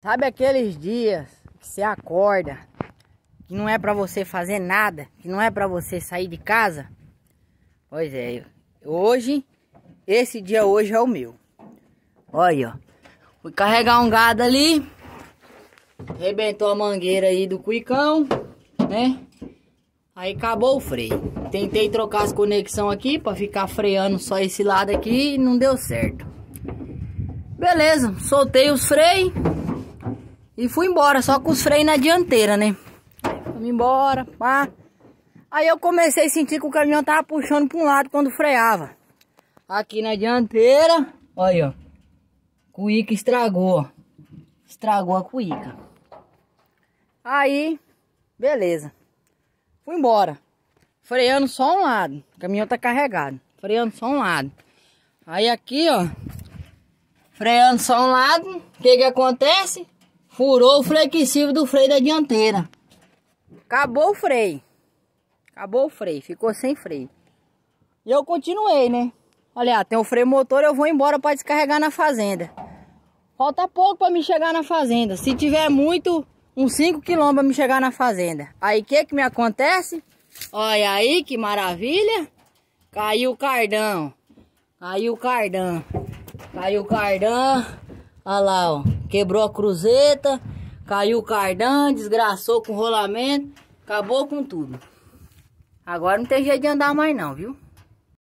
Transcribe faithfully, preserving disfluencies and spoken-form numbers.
Sabe aqueles dias que você acorda, que não é pra você fazer nada, que não é pra você sair de casa? Pois é, hoje, esse dia hoje é o meu. Olha, ó. Fui carregar um gado ali, arrebentou a mangueira aí do cuicão, né? Aí acabou o freio. Tentei trocar as conexões aqui pra ficar freando só esse lado aqui e não deu certo. Beleza, soltei os freios e fui embora, só com os freios na dianteira, né? Aí fui embora, pá. Aí eu comecei a sentir que o caminhão tava puxando pra um lado quando freava. Aqui na dianteira, olha, ó. Cuíca estragou, ó. Estragou a cuíca. Aí, beleza. Fui embora. Freando só um lado. O caminhão tá carregado. Freando só um lado. Aí aqui, ó. Freando só um lado. O que que acontece? Furou o flexível do freio da dianteira. Acabou o freio. Acabou o freio. Ficou sem freio. E eu continuei, né? Olha, tem o freio motor, eu vou embora para descarregar na fazenda. Falta pouco para me chegar na fazenda. Se tiver muito, uns cinco quilômetros para me chegar na fazenda. Aí o que que me acontece? Olha aí que maravilha. Caiu o cardão. Caiu o cardão. Caiu o cardão. Olha lá, ó. Quebrou a cruzeta. Caiu o cardão. Desgraçou com o rolamento. Acabou com tudo. Agora não tem jeito de andar mais não, viu?